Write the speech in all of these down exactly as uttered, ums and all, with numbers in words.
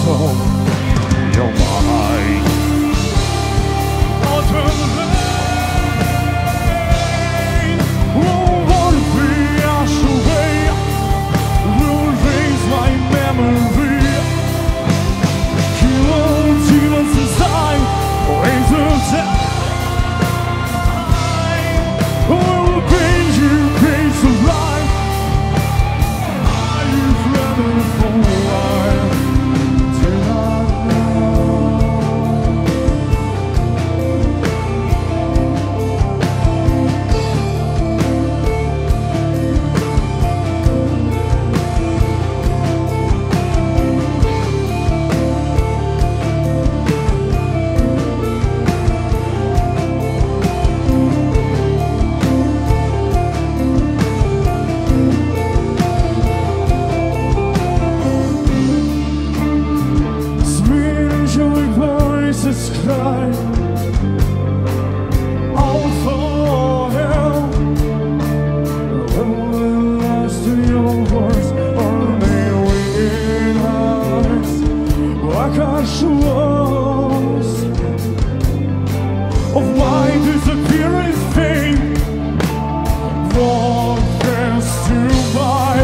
soul, you're mine. Autumn rain won't wash away, will raise my memory. Kill demons inside, raise the time. Will bring you grace of life. You've never for a while. Till I voices cry all for help. When will last to your voice or may we in hearts? Like our shows of why disappear is fame. What there's to buy.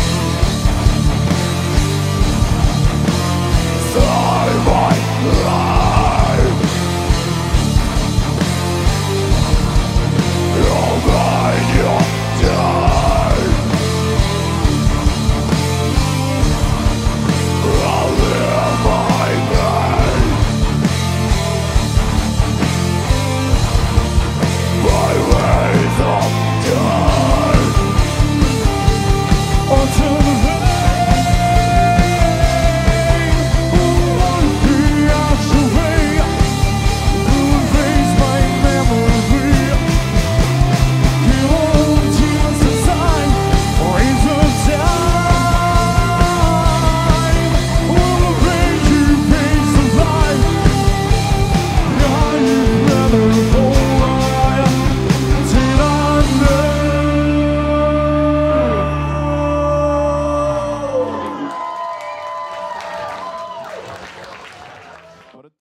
Bye.